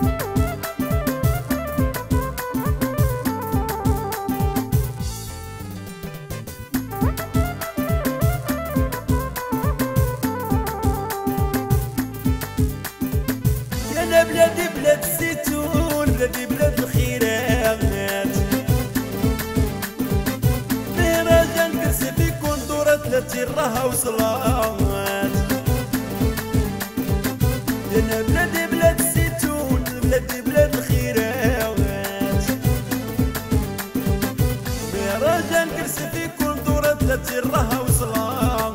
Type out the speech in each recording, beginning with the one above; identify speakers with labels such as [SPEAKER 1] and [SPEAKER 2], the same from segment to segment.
[SPEAKER 1] يا بلادي بلاد الزيتون، بلادي بلاد الخيرات، فيه رجال كرسي في كندورة 30 راها وصلات. يا بلادي بلاد الزيتون، بلادي بلاد الخيرات، فيه رجال كرسي في كندورة 30 راها وصلات.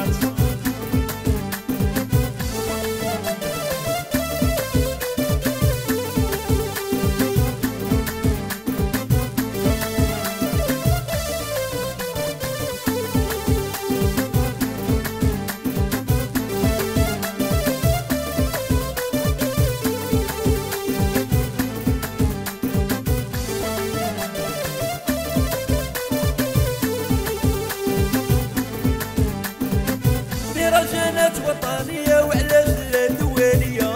[SPEAKER 1] رجانات وطنية وعلاج دولية،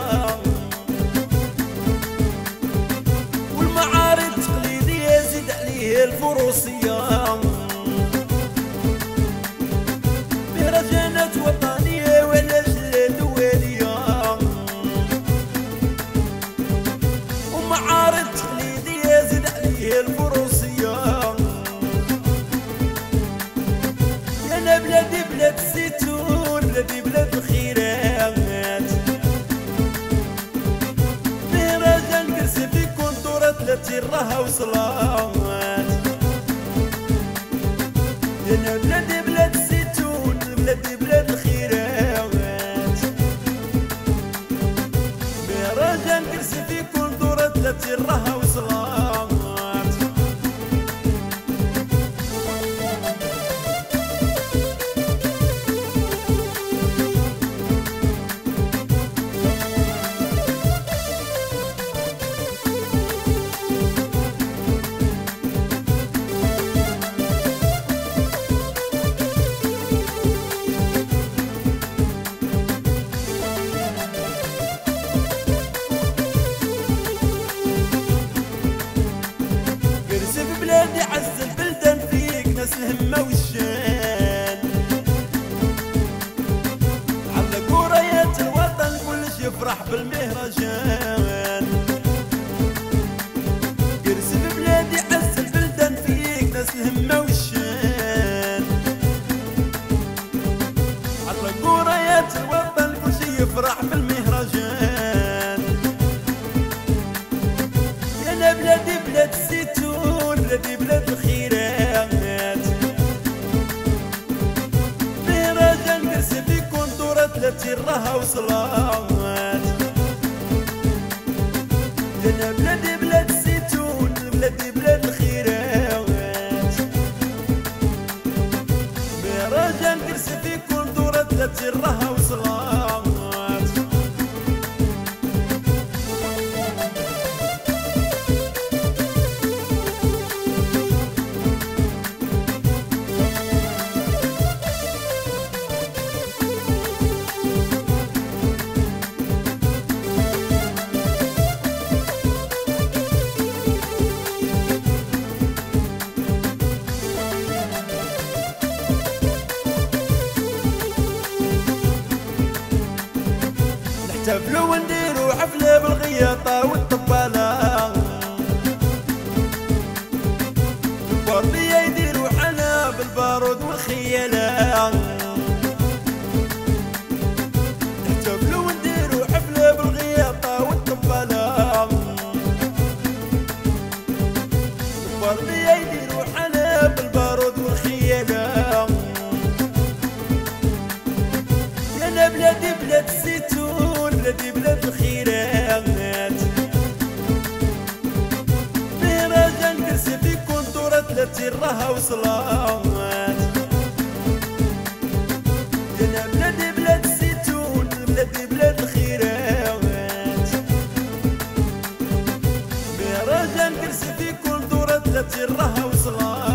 [SPEAKER 1] والمعارض تقليدية زيد عليه الفروسية. في رجانات وطنية وعلاج دولية، ومعارض تقليدية زيد عليه الفروسية. يا بلادي بلاد الزيتون، بلادي بلاد الخيرات، فيه رجال كرسي في كندورة 30 راها وصلات. يا بلادي بلاد الزيتون، بلادي بلاد الخيرات، فيه رجال كرسي في كندورة 30 راها وصلات. بلادي عز البلدان فيك ناس الهمة والشان، علقوا رايات الوطن كلش يفرح بالمهرجان. قرسي ببلادي عز البلدان فيك ناس الهمة والشان، علقوا رايات الوطن كلش يفرح بالمهرجان. يا بلادي بلاد الزيتون، بلادي بلاد الخيرات، فيه رجال كرسي في كندورة 30 راها وصلات. يا بلادي بلاد الزيتون، بلادي بلاد الخيرات، فيه رجال كرسي في كندورة 30 راها وصلات. نحتفلوا ونديروا حفلة بالغياطة والطبالة، البردية يديروا حلا بالبارود والخيالة. نحتفلوا ونديروا حفلة بالغياطة والطبالة، البردية يديروا حلا بالبارود والخيالة. يا بلادي بلاد الزيتون، بلادي بلاد الخيرات، فيه رجال كرسي في كندورة 30 راها وصلات. يا بلادي بلاد الزيتون، بلادي بلاد الخيرات، فيه رجال كرسي في كندورة 30 راها وصلات.